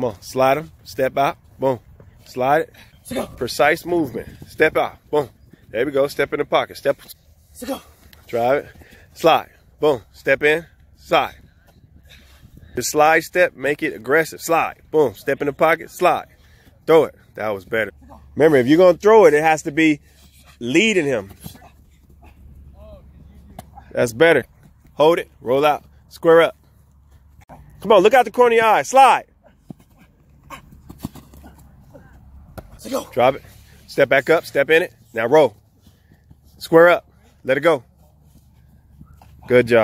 Come on, slide him, step out, boom. Slide it. Precise movement. Step out, boom. There we go, step in the pocket. Step. Drive it. Slide, boom. Step in, slide. The slide step, make it aggressive. Slide, boom. Step in the pocket, slide. Throw it. That was better. Remember, if you're going to throw it, it has to be leading him. That's better. Hold it, roll out, square up. Come on, look out the corner of your eye. Slide. Drop it. Step back up, step in it. Now roll. Square up. Let it go. Good job.